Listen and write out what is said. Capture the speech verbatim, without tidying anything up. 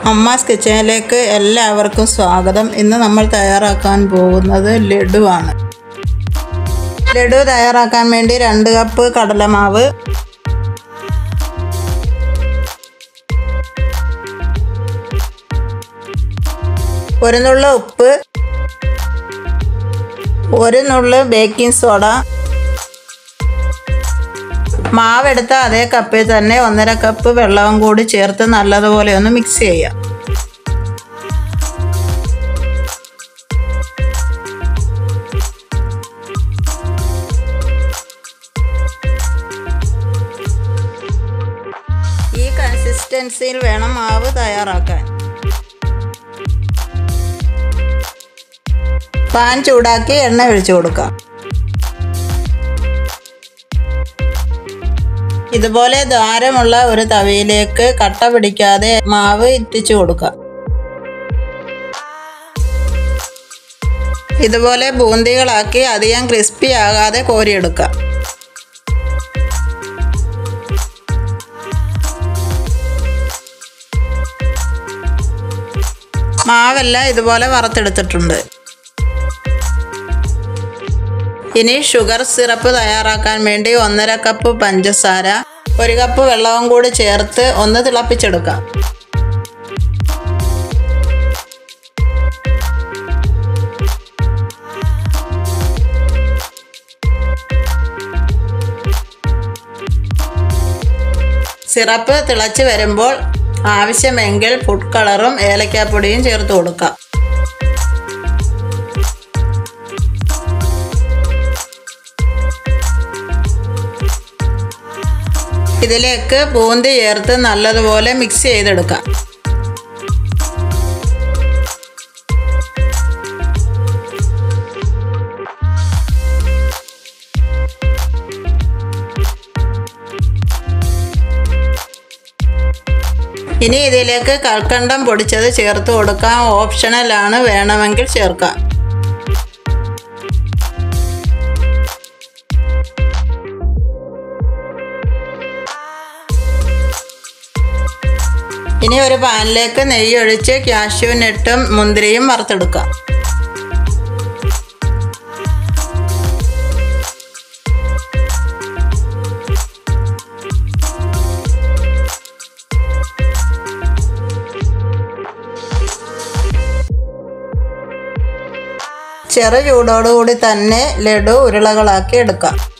അമ്മാസ് കിച്ചണിലേക്ക് എല്ലാവർക്കും സ്വാഗതം. ഇന്ന് നമ്മൾ തയ്യാറാക്കാൻ പോകുന്നത് ലഡുവാണ്. ലഡു തയ്യാറാക്കാൻ വേണ്ടി രണ്ട് കപ്പ് കടലമാവ്, ഒരു നുള്ളു ഉപ്പ്, ഒരു നുള്ളു ബേക്കിംഗ് സോഡ, മാവെടുത്ത അതേ കപ്പിൽ തന്നെ ഒന്നര കപ്പ് വെള്ളവും കൂടി ചേർത്ത് നല്ലതുപോലെ ഒന്ന് മിക്സ് ചെയ്യാം. ഈ കൺസിസ്റ്റൻസിയിൽ വേണം മാവ് തയ്യാറാക്കാൻ. പാൻ ചൂടാക്കി എണ്ണ ഒഴിച്ചു കൊടുക്കാം. ഇതുപോലെ ദ്വാരമുള്ള ഒരു തവിയിലേക്ക് കട്ട പിടിക്കാതെ മാവ് ഇറ്റിച്ചു കൊടുക്കാം. ഇതുപോലെ ബൂന്തികളാക്കി അധികം ക്രിസ്പി ആകാതെ കോരിയെടുക്കാം. മാവെല്ലാം ഇതുപോലെ വറുത്തെടുത്തിട്ടുണ്ട്. ഇനി ഷുഗർ സിറപ്പ് തയ്യാറാക്കാൻ വേണ്ടി ഒന്നര കപ്പ് പഞ്ചസാര, ഒരു കപ്പ് വെള്ളവും കൂടി ചേർത്ത് ഒന്ന് തിളപ്പിച്ചെടുക്കാം. സിറപ്പ് തിളച്ച് വരുമ്പോൾ ആവശ്യമെങ്കിൽ ഫുഡ് കളറും ഏലക്കാപ്പൊടിയും ചേർത്ത് കൊടുക്കാം. ഇതിലേക്ക് ബൂന്തി ചേർത്ത് നല്ലതുപോലെ മിക്സ് ചെയ്തെടുക്കാം. ഇനി ഇതിലേക്ക് കൽക്കണ്ടം പൊടിച്ചത് ചേർത്ത് കൊടുക്കാം. ഓപ്ഷണലാണ്, വേണമെങ്കിൽ ചേർക്കാം. ഇനി ഒരു പാനിലേക്ക് നെയ്യ് ഒഴിച്ച് കാഷ്യൂ നട്ടും മുന്തിരിയും വറുത്തെടുക്കാം. ചെറു ചൂടോടുകൂടി തന്നെ ലഡു ഉരുളകളാക്കി എടുക്കാം.